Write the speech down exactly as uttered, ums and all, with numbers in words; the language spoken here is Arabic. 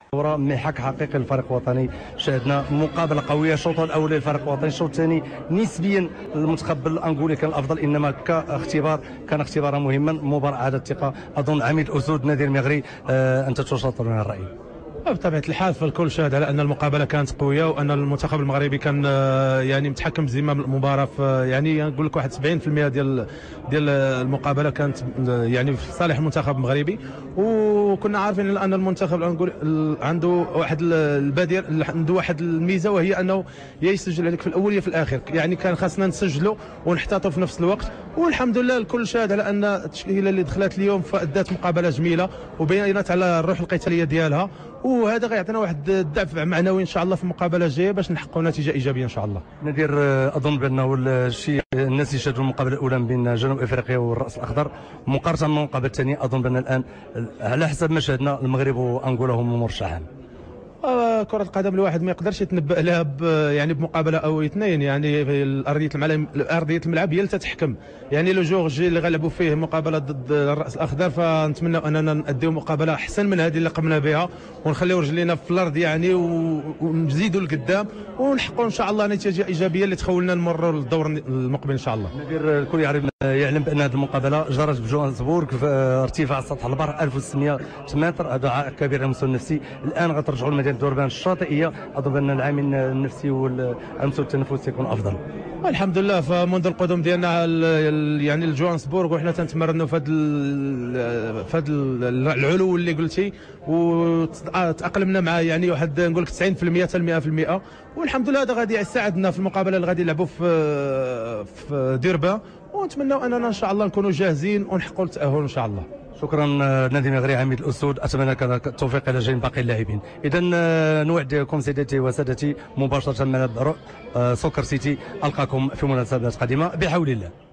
محك حقيقي للفريق الوطني. شاهدنا مقابله قويه، الشوط الاول للفريق الوطني، الشوط الثاني نسبيا المنتخب الانغولي كان الافضل، انما كاختبار كان اختبارا مهما، مباراه عادت الثقه. اظن عميد الاسود نادي المغري آه انت تشاطرون الراي. بطبيعه الحال فالكل شاهد على ان المقابله كانت قويه، وان المنتخب المغربي كان يعني متحكم بزمام المباراه في يعني نقول لك واحد سبعين بالمئة ديال ديال المقابله كانت يعني في صالح المنتخب المغربي. وكنا عارفين ان المنتخب الانغولي عنده واحد البديل، عنده واحد الميزه، وهي انه يا يسجل عليك في الاول يا في الاخر، يعني كان خاصنا نسجلوا ونحتاطوا في نفس الوقت. والحمد لله الكل شاهد على ان التشكيله اللي دخلت اليوم فادت مقابله جميله وبينت على الروح القتاليه ديالها، وهذا غيعطينا واحد الدفع معنوي ان شاء الله في المقابله الجايه باش نحققوا نتيجه ايجابيه ان شاء الله. نادر، اظن بانه الشيء الناس يشاهدوا المقابله الاولى بين جنوب افريقيا والراس الاخضر مقارنه بالمقابله الثانيه، اظن بان الان على حسب ما شاهدنا المغرب وانغولا هم المرشحان. آه كرة القدم الواحد ما يقدرش يتنبأ لها يعني بمقابلة أو اثنين، يعني في أرضية الملعب أرضية الملعب هي اللي تتحكم. يعني لو جور جي اللي غلبوا فيه مقابلة ضد الرأس الأخضر، فنتمنى أننا نأديو مقابلة أحسن من هذه اللي قمنا بها، ونخليو رجلينا في الأرض يعني ونزيدوا لقدام ونحققوا إن شاء الله نتيجة إيجابية اللي تخولنا نمروا للدور المقبل إن شاء الله. نادر، الكل يعرف يعلم بأن هذه المقابلة جرت بجوهانسبورغ في ارتفاع سطح البحر ألف وستمئة متر، هذا كبير على المستوى النفسي. الآن غترجعوا لمدينة دوربان الشاطئيه، اظن ان العامل النفسي والمستوى التنفسي يكون افضل. الحمد لله، فمنذ القدوم ديالنا يعني لجوهانسبورغ وحنا تنتمرنوا في هذا في هذا العلو اللي قلتي، وتاقلمنا مع يعني واحد نقول لك تسعين بالمئة حتى مئة بالمئة، والحمد لله هذا غادي يساعدنا في المقابله اللي غادي نلعبوا في في ديربان، ونتمنوا اننا ان شاء الله نكونوا جاهزين ونحققوا التاهل ان شاء الله. شكرا نادي المغري عميد الاسود، اتمنى لك التوفيق الى جميع باقي اللاعبين. اذا نوعدكم سيداتي وسادتي مباشره من ملعب سوكر سيتي، القاكم في مناسبات قادمه بحول الله.